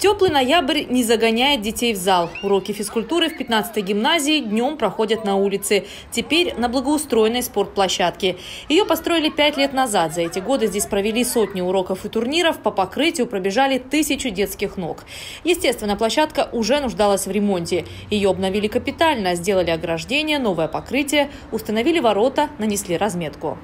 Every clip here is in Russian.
Теплый ноябрь не загоняет детей в зал. Уроки физкультуры в 15-й гимназии днем проходят на улице. Теперь на благоустроенной спортплощадке. Ее построили 5 лет назад. За эти годы здесь провели сотни уроков и турниров. По покрытию пробежали 1000 детских ног. Естественно, площадка уже нуждалась в ремонте. Ее обновили капитально, сделали ограждение, новое покрытие, установили ворота, нанесли разметку.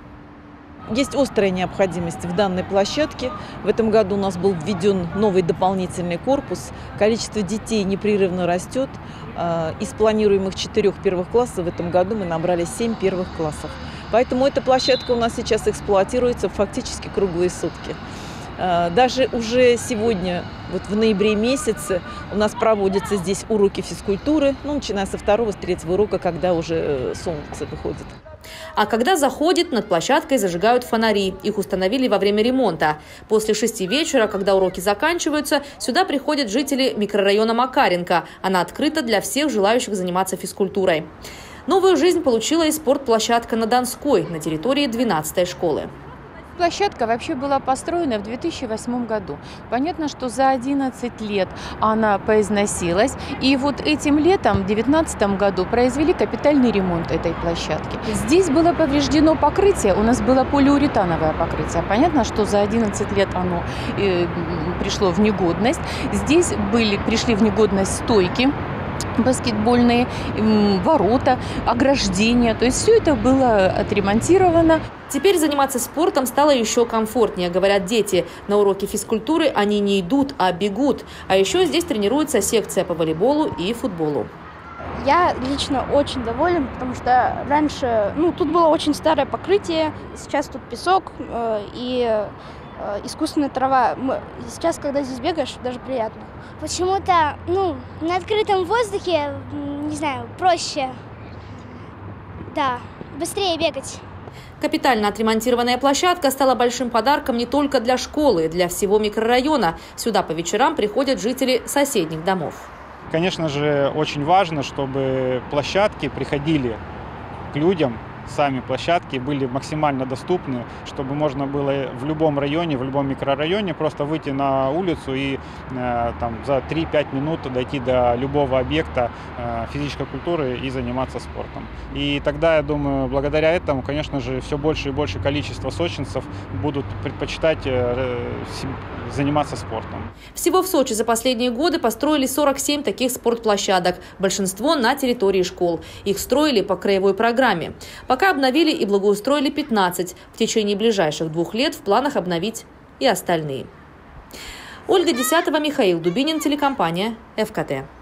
Есть острая необходимость в данной площадке. В этом году у нас был введен новый дополнительный корпус. Количество детей непрерывно растет. Из планируемых 4 первых классов в этом году мы набрали 7 первых классов. Поэтому эта площадка у нас сейчас эксплуатируется фактически круглые сутки. Даже уже сегодня, вот в ноябре месяце, у нас проводятся здесь уроки физкультуры, начиная со 2-го, с 3-го урока, когда уже солнце выходит. А когда заходит, над площадкой зажигают фонари. Их установили во время ремонта. После 6 вечера, когда уроки заканчиваются, сюда приходят жители микрорайона Макаренко. Она открыта для всех желающих заниматься физкультурой. Новую жизнь получила и спортплощадка на Донской, на территории 12-й школы. Площадка вообще была построена в 2008 году. Понятно, что за 11 лет она поизносилась. И вот этим летом, в 2019 году, произвели капитальный ремонт этой площадки. Здесь было повреждено покрытие, у нас было полиуретановое покрытие. Понятно, что за 11 лет оно пришло в негодность. Здесь пришли в негодность стойки баскетбольные, ворота, ограждения. То есть все это было отремонтировано. Теперь заниматься спортом стало еще комфортнее, говорят дети. На уроки физкультуры они не идут, а бегут. А еще здесь тренируется секция по волейболу и футболу. Я лично очень доволен, потому что раньше тут было очень старое покрытие, сейчас тут песок и искусственная трава. Сейчас, когда здесь бегаешь, даже приятно. Почему-то, на открытом воздухе, не знаю, проще, быстрее бегать. Капитально отремонтированная площадка стала большим подарком не только для школы, для всего микрорайона. Сюда по вечерам приходят жители соседних домов. Конечно же, очень важно, чтобы площадки приходили к людям. Сами площадки были максимально доступны, чтобы можно было в любом районе, в любом микрорайоне просто выйти на улицу и за 3-5 минут дойти до любого объекта физической культуры и заниматься спортом. И тогда, я думаю, благодаря этому, конечно же, все больше и больше количество сочинцев будут предпочитать заниматься спортом. Всего в Сочи за последние годы построили 47 таких спортплощадок, большинство на территории школ. Их строили по краевой программе. Пока обновили и благоустроили 15. В течение ближайших 2 лет в планах обновить и остальные. Ольга Десятова, Михаил Дубинин, телекомпания ФКТ.